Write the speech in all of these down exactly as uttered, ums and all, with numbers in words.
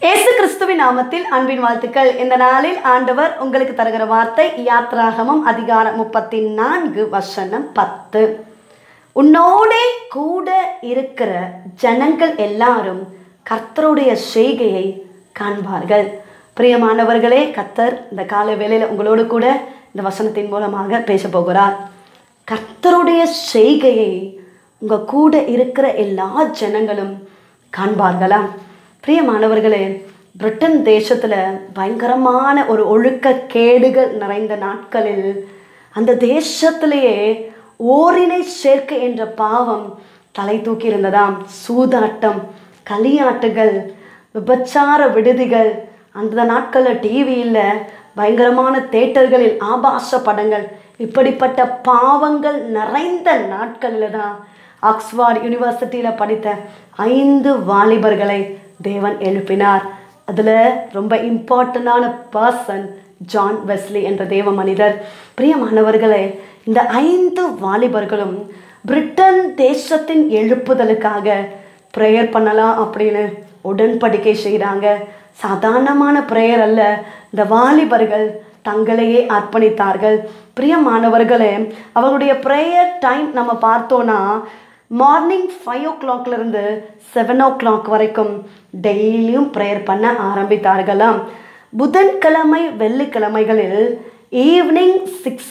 இயேசு கிறிஸ்துவின் நாமத்தில் அன்பின் வாழ்த்துக்கள். இந்த நாளில் ஆண்டவர் உங்களுக்கு தருகிற வார்த்தை யாத்ராகமம் அதிகாரம் முப்பத்தி நான்கு வசனம் பத்து. உன்னோடே கூட இருக்கிற ஜனங்கள் எல்லாரும் கர்த்தருடைய செய்கையை காண்பார்கள். பிரியமானவர்களே, கர்த்தர் இந்த கால வேளையில் உங்களோடு கூட இந்த வசனத்தின் மூலமாக பேச போகிறார். கர்த்தருடைய செய்கையை உங்கள் கூட இருக்கிற எல்லா ஜனங்களும் காண்பார்களாம். பிரியமானவர்களே, பிரிட்டன் தேசத்தில் பயங்கரமான ஒரு ஒழுக்க கேடுகள் நிறைந்த நாட்களில் அந்த தேசத்திலேயே ஓரினை சேர்க்கை என்ற பாவம் தலை தூக்கி இருந்ததாம். சூதாட்டம், களியாட்டுகள், விபச்சார விடுதிகள், அந்த நாட்களில் டிவியில் பயங்கரமான தேட்டர்களில் ஆபாச படங்கள், இப்படிப்பட்ட பாவங்கள் நிறைந்த நாட்களில் தான் ஆக்ஸ்ஃபோர்ட் யூனிவர்சிட்டியில் படித்த ஐந்து வாலிபர்களை தேவன் எழுப்பினார். அதில் ரொம்ப இம்பார்ட்டண்டான பர்சன் ஜான் வெஸ்லி என்ற தேவ மனிதர். பிரியமானவர்களே, இந்த ஐந்து வாலிபர்களும் பிரிட்டன் தேசத்தின் எழுப்புதலுக்காக ப்ரேயர் பண்ணலாம் அப்படின்னு உடன்படிக்கை செய்கிறாங்க. சாதாரணமான ப்ரேயர் அல்ல, இந்த வாலிபர்கள் தங்களையே அர்ப்பணித்தார்கள். பிரியமானவர்களே, அவருடைய ப்ரேயர் டைம் நம்ம பார்த்தோன்னா மார்னிங் ஃபைவ் ஓ கிளாக்லேருந்து செவன் ஓ கிளாக் வரைக்கும் டெய்லியும் ப்ரேயர் பண்ண ஆரம்பித்தார்களாம். புதன்கிழமை வெள்ளிக்கிழமைகளில் ஈவினிங் சிக்ஸ்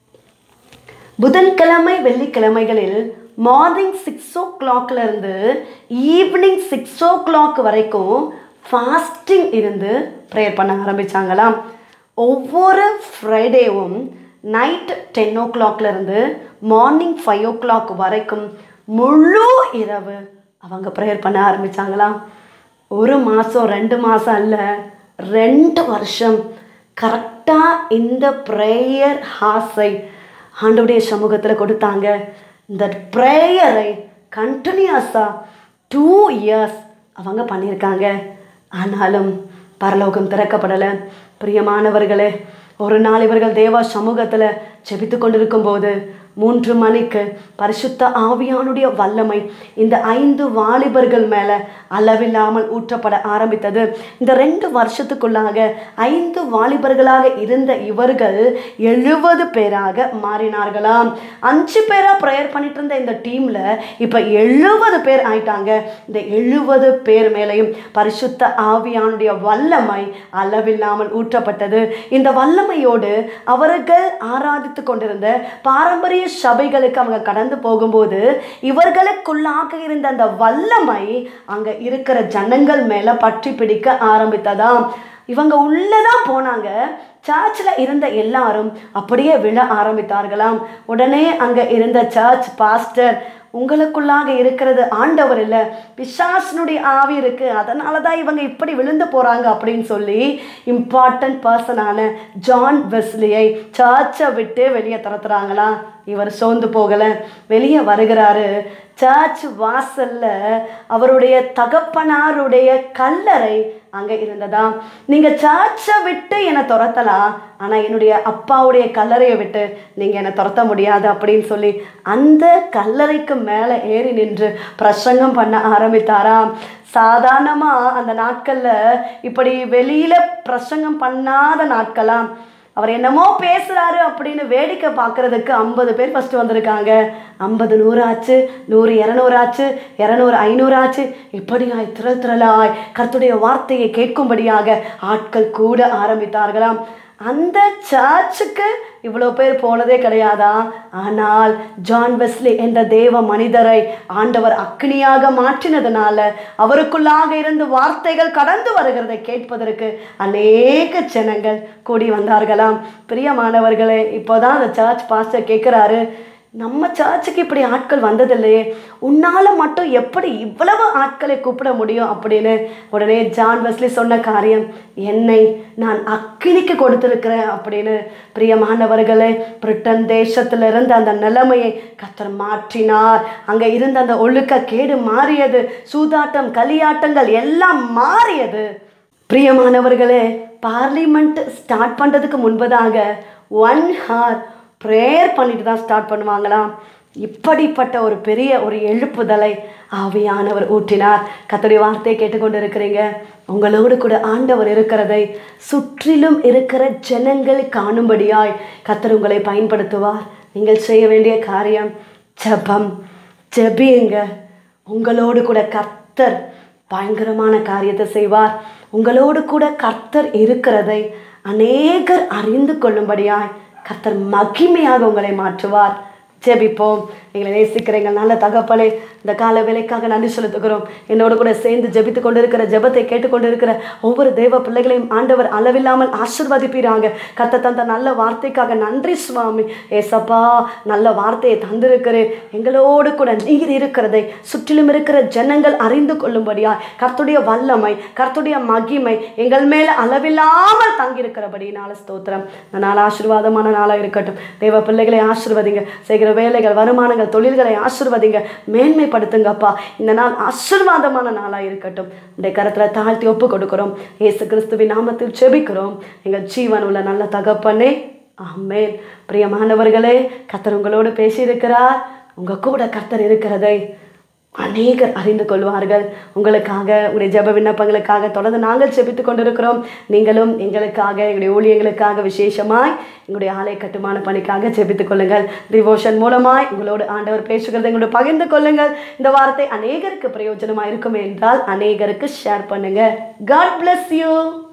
புதன்கிழமை வெள்ளிக்கிழமைகளில் மார்னிங் சிக்ஸ் ஓ கிளாக்லேருந்து ஈவினிங் சிக்ஸ் ஓ கிளாக் வரைக்கும் ஃபாஸ்டிங் இருந்து ப்ரேயர் பண்ண ஆரம்பித்தாங்களாம். ஒவ்வொரு ஃப்ரைடேவும் நைட் டென் ஓ கிளாக்லேருந்து மார்னிங் ஃபைவ் ஓ கிளாக் வரைக்கும் முழு இரவு அவங்க ப்ரேயர் பண்ண ஆரம்பித்தாங்களாம். ஒரு மாதம் ரெண்டு மாதம் அல்ல, ரெண்டு வருஷம் கரெக்டாக இந்த ப்ரேயர் ஹாஸை ஆண்டவருடைய சமூகத்தில் கொடுத்தாங்க. இந்த ப்ரேயரை கண்டினியூஸாக டூ இயர்ஸ் அவங்க பண்ணியிருக்காங்க. ஆனாலும் பரலோகம் திறக்கப்படலை. பிரியமானவர்களே, ஒரு நாள் இவர்கள் தேவ சமூகத்தில் ஜெபித்து கொண்டிருக்கும் போது மூன்று மணிக்கு பரிசுத்த ஆவியானுடைய வல்லமை இந்த ஐந்து வாலிபர்கள் மேலே அளவில்லாமல் ஊற்றப்பட ஆரம்பித்தது. இந்த ரெண்டு வருஷத்துக்குள்ளாக ஐந்து வாலிபர்களாக இருந்த இவர்கள் எழுபது பேராக மாறினார்களாம். அஞ்சு பேராக ப்ரேயர் பண்ணிட்டு இருந்த இந்த டீமில் இப்போ எழுபது பேர் ஆயிட்டாங்க. இந்த எழுபது பேர் மேலேயும் பரிசுத்த ஆவியானுடைய வல்லமை அளவில்லாமல் ஊற்றப்பட்டது. இந்த வல்லமையோடு அவர்கள் ஆராதித்து கொண்டிருந்த பாரம்பரிய சபைகளுக்கு அவங்க கடந்து போகும்போது இவர்களுக்குள்ளாக இருந்த அந்த வல்லமை அங்க இருக்கிற ஜனங்கள் மேல பற்றி பிடிக்க ஆரம்பித்ததாம். இவங்க உள்ளதான் போனாங்க. சர்ச்சில் இருந்த எல்லாரும் அப்படியே விழ ஆரம்பித்தார்களாம். உடனே அங்க இருந்த சர்ச் பாஸ்டர், உங்களுக்குள்ளாக இருக்கிறது ஆண்டவர் இல்லை, பிசாசனுடைய ஆவி இருக்கு, அதனால தான் இவங்க இப்படி விழுந்து போறாங்க அப்படின்னு சொல்லி இம்பார்ட்டன்ட் பர்சனான ஜான் வெஸ்லியை சர்ச்சை விட்டு வெளியே துரத்துறாங்களா. இவர் சோர்ந்து போகலை, வெளியே வருகிறாரு. சர்ச் வாசல்ல அவருடைய தகப்பனாருடைய கல்லறை அங்கே இருந்ததாம். நீங்கள் சர்ச்சை விட்டு என்னை துரத்தலாம், ஆனால் என்னுடைய அப்பாவுடைய கல்லறையை விட்டு நீங்கள் என்னை துரத்த முடியாது அப்படின்னு சொல்லி அந்த கல்லறைக்கு மேலே ஏறி நின்று பிரசங்கம் பண்ண ஆரம்பித்தாராம். சாதாரணமாக அந்த நாட்களில் இப்படி வெளியில் பிரசங்கம் பண்ணாத நாட்களாம். அவர் என்னமோ பேசுகிறாரு அப்படின்னு வேடிக்கை பார்க்குறதுக்கு ஐம்பது பேர் ஃபஸ்ட்டு வந்திருக்காங்க. ஐம்பது நூறு ஆச்சு, நூறு இரநூறு ஆச்சு, இரநூறு ஐநூறு ஆச்சு. இப்படியாய் திரள் திரளாய் கர்த்தருடைய வார்த்தையை கேட்கும்படியாக ஆட்கள் கூட ஆரம்பித்தார்களாம். அந்த சர்ச்சுக்கு இவ்வளோ பேர் போனதே கிடையாதா. ஆனால் ஜான் வெஸ்லி என்ற தேவ மனிதரை ஆண்டவர் அக்னியாக மாற்றினதுனால அவருக்குள்ளாக இருந்து வார்த்தைகள் கடந்து வருகிறதை கேட்பதற்கு அநேக ஜனங்கள் கூடி வந்தார்களாம். பிரியமானவர்களே, இப்போதான் அந்த சர்ச் பாஸ்டர் கேட்குறாரு, நம்ம சர்ச்சுக்கு இப்படி ஆட்கள் வந்ததில்லையே, உன்னால் மட்டும் எப்படி இவ்வளவு ஆட்களை கூப்பிட முடியும் அப்படின்னு. உடனே ஜான் வெஸ்லி சொன்ன காரியம், என்னை நான் அக்கினிக்கு கொடுத்துருக்கிறேன் அப்படின்னு. பிரியமானவர்களே, பிரிட்டன் தேசத்தில் இருந்த அந்த நிலைமையை கர்த்தர் மாற்றினார். அங்கே இருந்த அந்த ஒழுக்க கேடு மாறியது, சூதாட்டம் களியாட்டங்கள் எல்லாம் மாறியது. பிரியமானவர்களே, பார்லிமெண்ட் ஸ்டார்ட் பண்ணுறதுக்கு முன்பதாக ஒன் ஹார் ப்ரேயர் பண்ணிட்டு தான் ஸ்டார்ட் பண்ணுவாங்களாம். இப்படிப்பட்ட ஒரு பெரிய ஒரு எழுப்புதலை ஆவியானவர் ஊற்றினார். கர்த்தருடைய வார்த்தையை கேட்டுக்கொண்டு இருக்கிறீங்க. உங்களோடு கூட ஆண்டவர் இருக்கிறதை சுற்றிலும் இருக்கிற ஜனங்கள் காணும்படியாய் கர்த்தர் உங்களை பயன்படுத்துவார். நீங்கள் செய்ய வேண்டிய காரியம் ஜெபம். ஜெபியுங்க. உங்களோடு கூட கர்த்தர் பயங்கரமான காரியத்தை செய்வார். உங்களோடு கூட கர்த்தர் இருக்கிறதை அநேகர் அறிந்து கொள்ளும்படியாய் கர்த்தர் மகிமையாக உங்களை மாற்றுவார். ஜெபிப்போம். எங்களை நேசிக்கிறீங்க நல்ல தகப்பனே, இந்த கால வேலைக்காக நன்றி செலுத்துகிறோம். என்னோடு கூட சேர்ந்து ஜெபித்து கொண்டிருக்கிற, ஜெபத்தை கேட்டுக்கொண்டிருக்கிற ஒவ்வொரு தேவ பிள்ளைகளையும் ஆண்டவர் அளவில்லாமல் ஆசீர்வதிப்பீராங்க. கர்த்தர் தந்த நல்ல வார்த்தைக்காக நன்றி சுவாமி. ஏசப்பா, நல்ல வார்த்தையை தந்திருக்கிறேன். எங்களோடு கூட நீர் இருக்கிறதை சுற்றிலும் இருக்கிற ஜனங்கள் அறிந்து கொள்ளும்படியாய் கர்த்தருடைய வல்லமை, கர்த்தருடைய மகிமை எங்கள் மேல அளவில்லாமல் தங்கியிருக்கிறபடினால ஸ்தோத்திரம். இந்த நாள் ஆசீர்வாதமான நாளாக இருக்கட்டும். தேவ பிள்ளைகளை ஆசீர்வதிங்க. செய்கிற வேலைகள், வருமானங்கள், தொழில்களை ஆசீர்வதிங்க. மேன்மைப்படுத்துங்கப்பா. இந்த நாள் ஆசீர்வாதமான நாளாக இருக்கட்டும். இந்த கரத்தில் தாழ்த்தி ஒப்பு கொடுக்கிறோம். இயேசு கிறிஸ்துவின் நாமத்தில் ஜெபிக்கிறோம் எங்கள் ஜீவன் உள்ள நல்ல தகப்பனே, ஆமென். பிரியமானவர்களே, கர்த்தர் உங்களோடு பேசியிருக்கிறார். உங்கள் கூட கர்த்தர் இருக்கிறதை அநேகர் அறிந்து கொள்வார்கள். உங்களுக்காக, உங்களுடைய ஜெப விண்ணப்பங்களுக்காக தொடர்ந்து நாங்கள் ஜெபித்து கொண்டிருக்கிறோம். நீங்களும் எங்களுக்காக, எங்களுடைய ஊழியங்களுக்காக, விசேஷமாய் எங்களுடைய ஆலய கட்டுமான பணிக்காக ஜெபித்துக் கொள்ளுங்கள். டிவோஷன் மூலமாய் உங்களோடு ஆண்டவர் பேசுகிறதை எங்களோட பகிர்ந்து கொள்ளுங்கள். இந்த வார்த்தை அநேகருக்கு பிரயோஜனமாக இருக்கும் என்றால் அநேகருக்கு ஷேர் பண்ணுங்க. God bless you.